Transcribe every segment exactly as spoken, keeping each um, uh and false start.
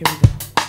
Here we go.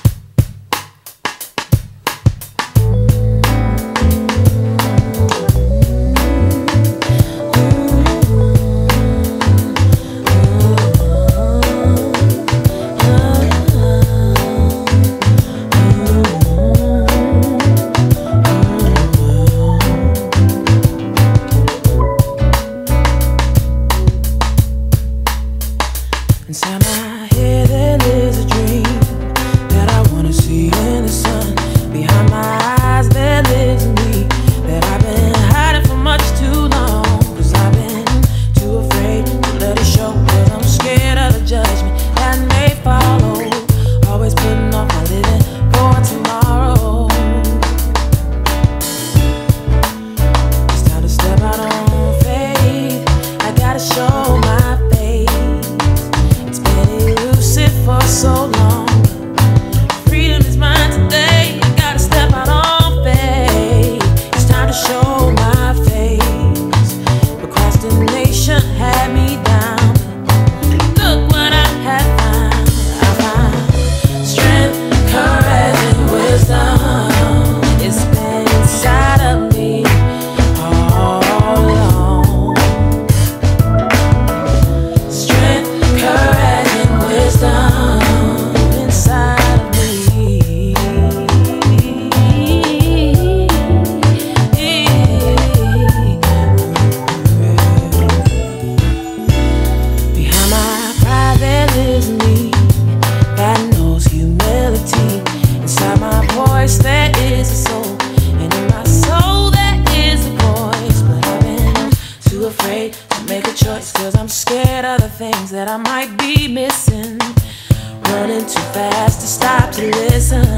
Inside my head there lives a dream that I wanna see in the sun. Behind my eyes there lives me that I've been hiding for much too long. Cause I've been too afraid to let it show. Cause I'm scared of the judgment that may follow. Always putting off my living for tomorrow. It's time to step out on faith. I gotta show my for so long. Freedom is mine today. I gotta step out on faith. It's time to show my face. Procrastination had me down. Look what I have found. I find strength, courage, and wisdom. It's been inside of me all along. Strength, courage, and wisdom. There is a soul, and in my soul there is a voice. But I've been too afraid to make a choice. Cause I'm scared of the things that I might be missing. Running too fast to stop to listen.